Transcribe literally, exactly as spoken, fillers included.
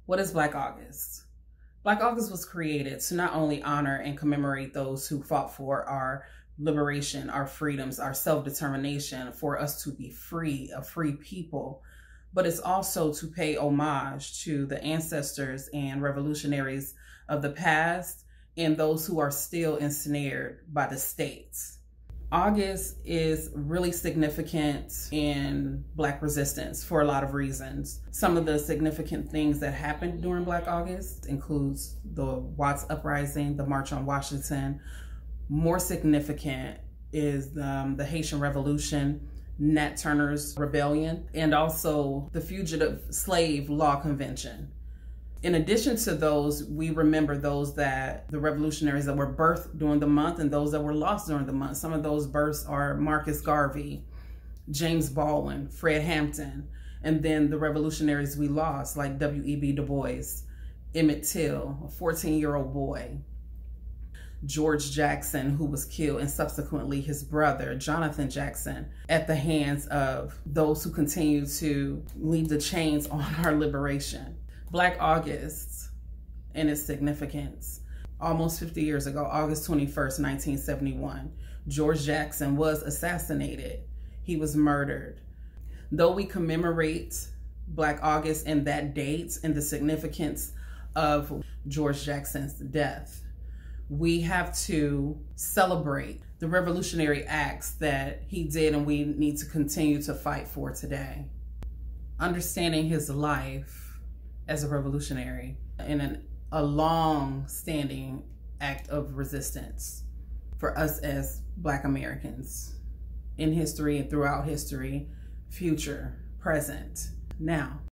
What is Black August? Black August was created to not only honor and commemorate those who fought for our liberation, our freedoms, our self-determination, for us to be free, a free people, but it's also to pay homage to the ancestors and revolutionaries of the past and those who are still ensnared by the states. August is really significant in Black resistance for a lot of reasons. Some of the significant things that happened during Black August includes the Watts Uprising, the March on Washington. More significant is um, the Haitian Revolution, Nat Turner's Rebellion, and also the Fugitive Slave Law Convention. In addition to those, we remember those that the revolutionaries that were birthed during the month and those that were lost during the month. Some of those births are Marcus Garvey, James Baldwin, Fred Hampton, and then the revolutionaries we lost like W E B Du Bois, Emmett Till, a fourteen-year-old boy, George Jackson, who was killed, and subsequently his brother, Jonathan Jackson, at the hands of those who continue to leave the chains on our liberation. Black August and its significance. Almost fifty years ago, August twenty-first, nineteen seventy-one, George Jackson was assassinated. He was murdered. Though we commemorate Black August and that date and the significance of George Jackson's death, we have to celebrate the revolutionary acts that he did and we need to continue to fight for today. Understanding his life as a revolutionary in an, a long-standing act of resistance for us as Black Americans in history and throughout history, future, present, now.